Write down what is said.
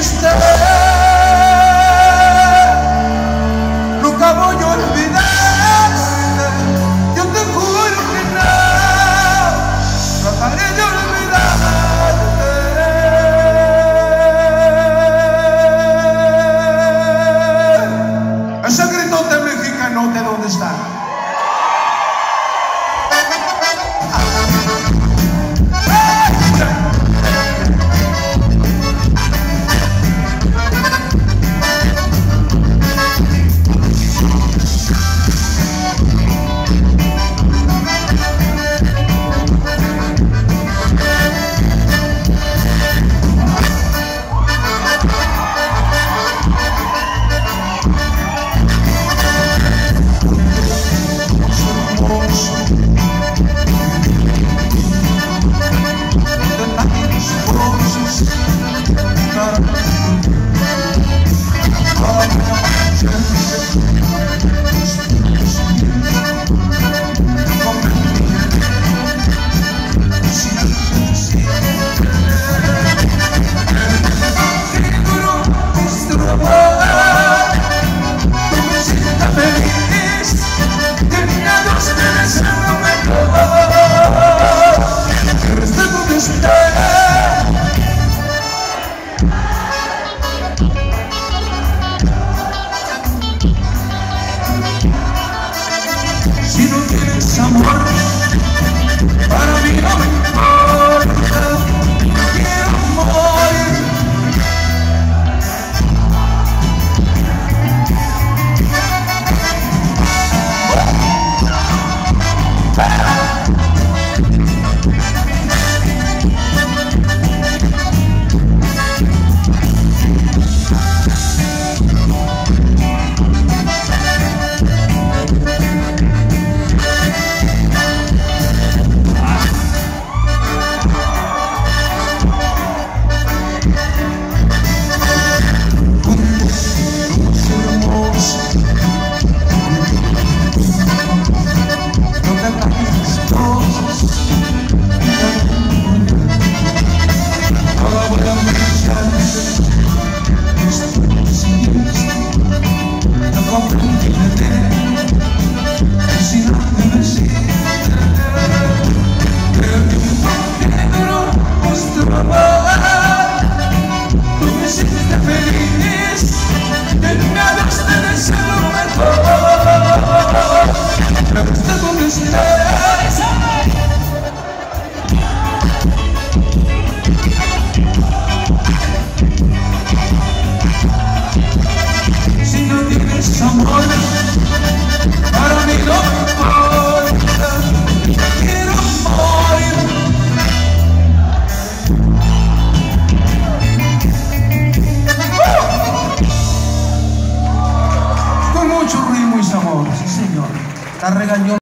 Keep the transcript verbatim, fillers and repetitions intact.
hiciste, nunca voy a olvidarte. Yo te juro que no, trataré de olvidarte. Ese gritote mexicano, ¿de dónde está? Si no tienes amor, para mí no me importa, quiero morir. Si no tienes amor, para mí no me importa, quiero morir. Con mucho ritmo y sabor, sí señor. La regañó.